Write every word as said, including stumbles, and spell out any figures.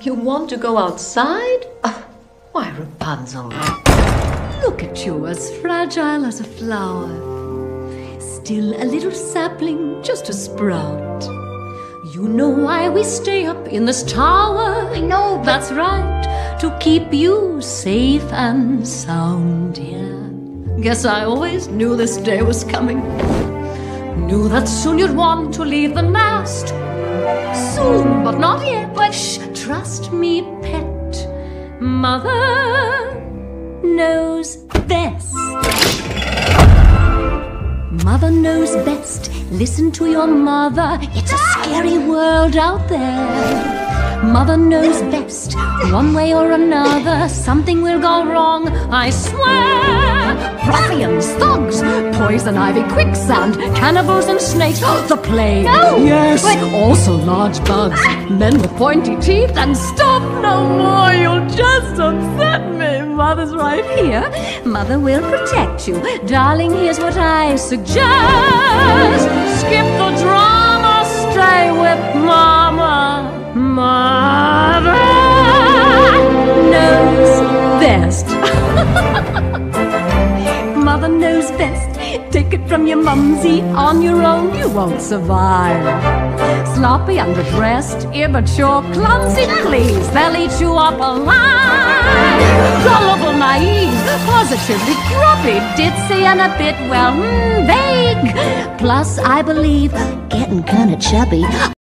You want to go outside? Oh, why, Rapunzel? Look at you, as fragile as a flower. Still a little sapling, just a sprout. You know why we stay up in this tower? I know, but... That's right, to keep you safe and sound, dear. Guess I always knew this day was coming. Knew that soon you'd want to leave the nest. Soon, but not yet. But shh, trust me, pet. Mother knows best. Mother knows best. Listen to your mother. It's a scary world out there. Mother knows best. One way or another, something will go wrong, I swear. Ruffians, thugs, poison ivy, quicksand, cannibals and snakes, the plague. No, yes, but... also large bugs, men with pointy teeth, and stop no more, you'll just upset me. Mother's right here. Mother will protect you. Darling, here's what I suggest. Skip the drama, stay with Mama. Mother knows best. Mother knows best. Take it from your mumsy. On your own you won't survive. Sloppy, underdressed, immature, clumsy, please, they'll eat you up alive. Gullible, naive, positively grubby, ditzy and a bit, well, mm, vague. Plus, I believe, getting kinda chubby.